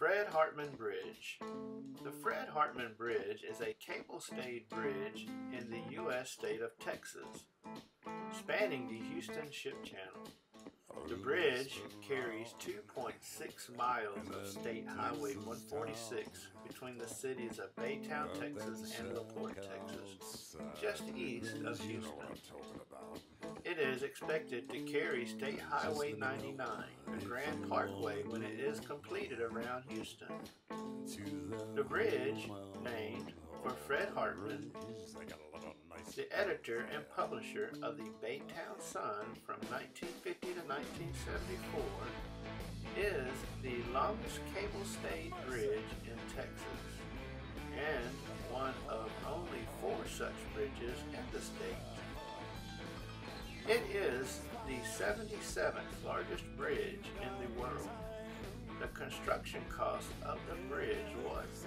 Fred Hartman Bridge. The Fred Hartman Bridge is a cable-stayed bridge in the U.S. state of Texas, spanning the Houston Ship Channel. The bridge carries 2.6 miles of State Highway 146 between the cities of Baytown, Texas and LaPorte, Texas, just east of Houston. It is expected to carry State Highway 99, the Grand Parkway, when it is completed around Houston. The bridge, named for Fred Hartman, the editor and publisher of the Baytown Sun from 1950 to 1974, is the longest cable-stayed bridge in Texas and one of only 4 such bridges in the state. It is the 77th largest bridge in the world. The construction cost of the bridge was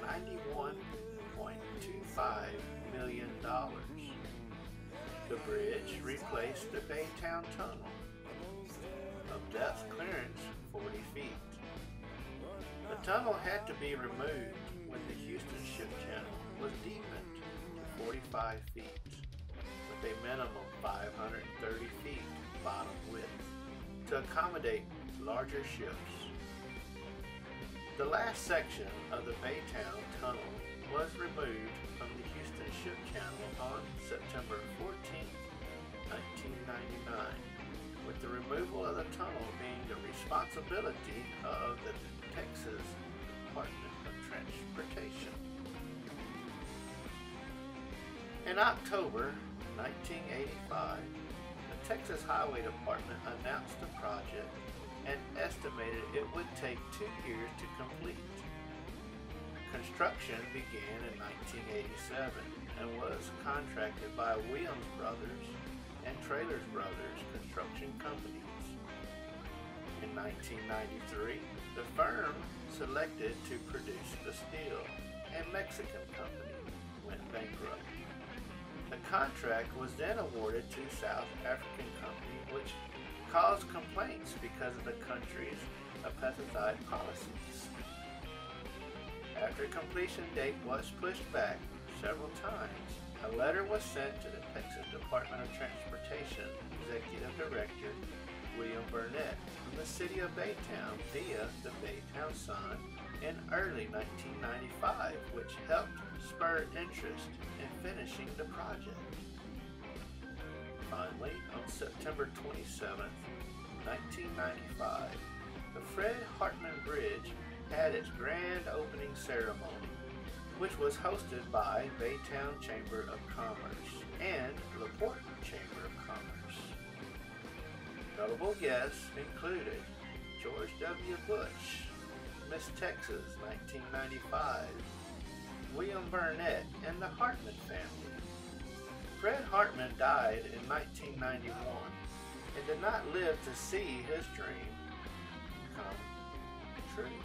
$91.25 million. The bridge replaced the Baytown Tunnel of depth clearance 40 feet. The tunnel had to be removed when the Houston Ship Channel was deepened to 45 feet, with a minimum 530 feet bottom width to accommodate larger ships. The last section of the Baytown Tunnel was removed from the Houston Ship Channel on September 14, 1999, with the removal of the tunnel being the responsibility of the Texas Department of Transportation. In October 1985, the Texas Highway Department announced the project and estimated it would take 2 years to complete. Construction began in 1987 and was contracted by Williams Brothers and Trailers Brothers construction companies. In 1993, the firm selected to produce the steel, a Mexican company, went bankrupt. The contract was then awarded to South African company, which caused complaints because of the country's apartheid policies. After completion date was pushed back several times, a letter was sent to the Texas Department of Transportation Executive Director William Burnett from the city of Baytown via the Baytown Sun in early 1995, which helped spur interest in finishing the project. Finally, on September 27, 1995, the Fred Hartman Bridge had its grand opening ceremony, which was hosted by Baytown Chamber of Commerce and LaPorte Chamber of Commerce. Notable guests included George W. Bush, Miss Texas 1995, William Burnett, and the Hartman family. Fred Hartman died in 1991 and did not live to see his dream come true.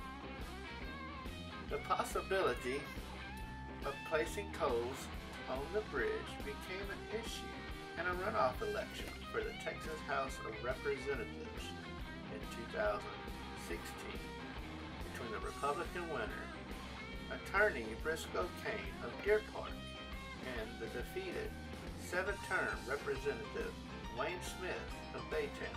The possibility of placing tolls on the bridge became an issue in a runoff election for the Texas House of Representatives in 2016 between the Republican winner, attorney Briscoe Cain of Deer Park, and the defeated 7-term Representative Wayne Smith of Baytown.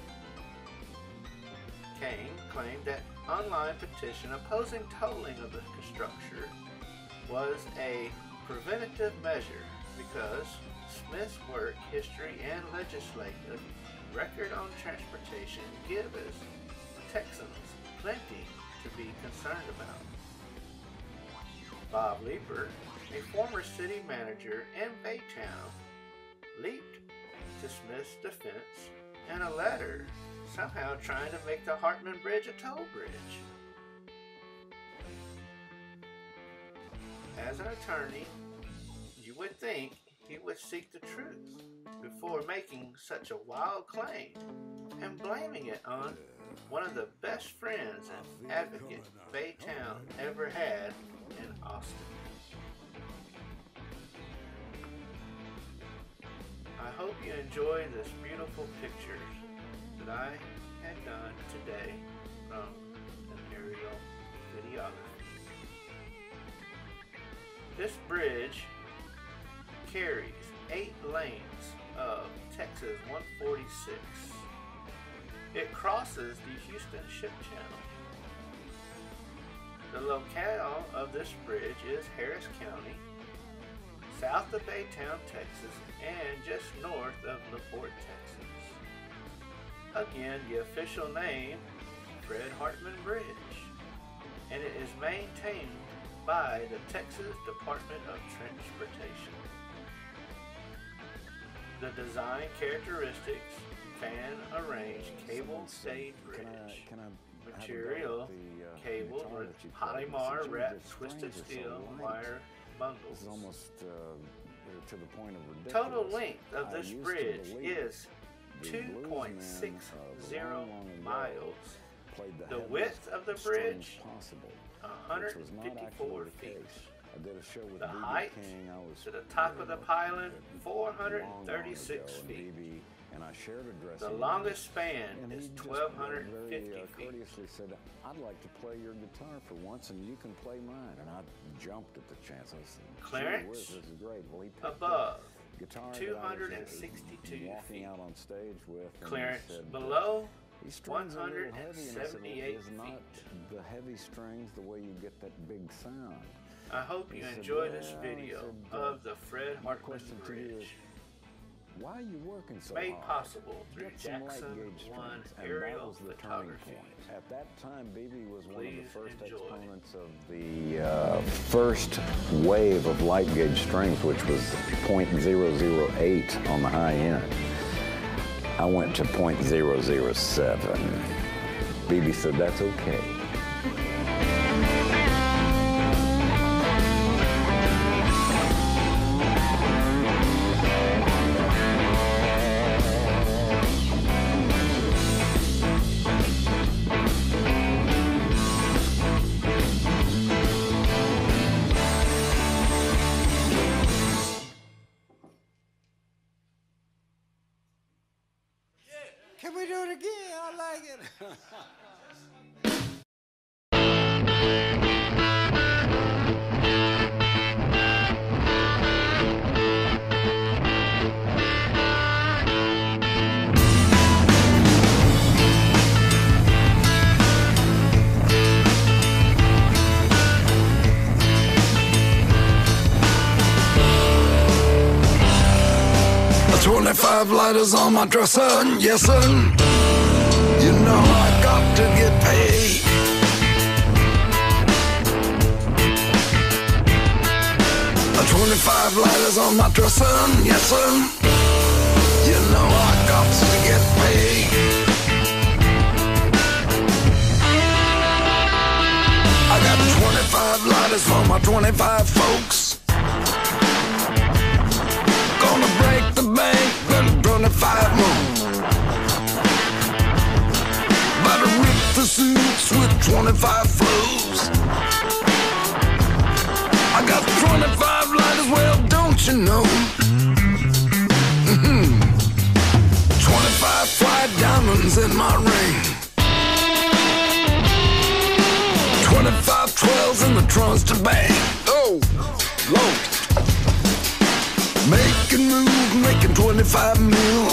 Cain claimed that online petition opposing tolling of the structure was a preventative measure because Smith's work, history, and legislative record on transportation give us Texans plenty to be concerned about. Bob Leeper, a former city manager in Baytown, leaped to Smith's defense in a letter somehow trying to make the Hartman Bridge a toll bridge. As an attorney, you would think he would seek the truth before making such a wild claim and blaming it on one of the best friends and advocate Baytown ever had in Austin. I hope you enjoy this beautiful pictures that I had done today from an aerial videography. This bridge carries 8 lanes of Texas 146. It crosses the Houston Ship Channel. The locale of this bridge is Harris County, south of Baytown, Texas, and just north of LaPorte, Texas. Again, the official name, Fred Hartman Bridge, and it is maintained by the Texas Department of Transportation. The design characteristics, fan-arranged cable-stayed bridge. Material, cable with polymer wrapped twisted steel wire bundles. This is almost to the point of ridiculous. Total length of this bridge is 2.60 miles. The width of the bridge, 154 feet. The height to the top of the pylon, 436 feet. The longest span is 1,250 feet. Said, "I'd like to play your guitar for once, and you can play mine." And I jumped at the chance. I said, Clearance "This is great." Well, he picked above guitar 262 walking feet. out on stage with. Clearance said, below "These strings are a little heavy." And I said, 178 "Is not feet. the heavy strings the way you get that big sound?" I hope you enjoy this video of the Fred Hartman Bridge. Why are you working so Made hard? possible through Get some light Jackson gauge 1 strings, and aerial that was the turning photography. point. At that time, BB was one of the Please first enjoy. exponents of the first wave of light gauge strings, which was .008 on the high end. I went to .007. BB said, "That's okay." Can we do it again? I like it. The 25 lighters on my dresser, yes sir. You know I got to get paid. The 25 lighters on my dresser, yes sir. You know I got to get paid. I got 25 lighters for my 25 folks. Gonna break the bank, then 25 more. Better rip the suits with 25 flows. I got 25 lighters, well, don't you know? 25 fly diamonds in my ring. 25 12s in the trunks to bang. Oh, Lord. Making moves, making 25 mil.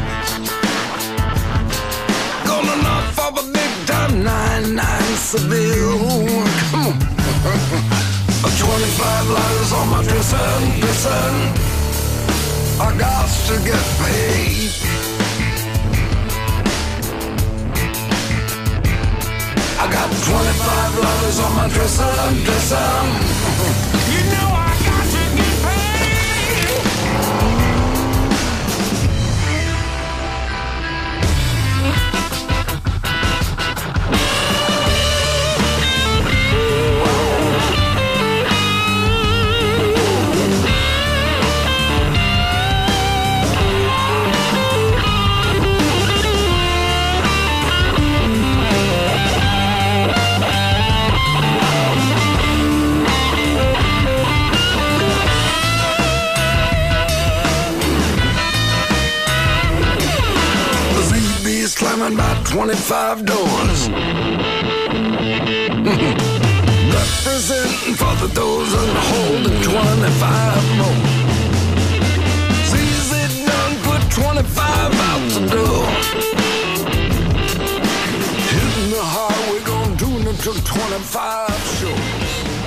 Gonna knock off a big time 99 Seville. Come on. 25 lighters on my dresser. I got to get paid. I got 25 lighters on my dresser. You know I got to get paid. Slamming about 25 doors. Representing for the doors and holding 25. 25 short.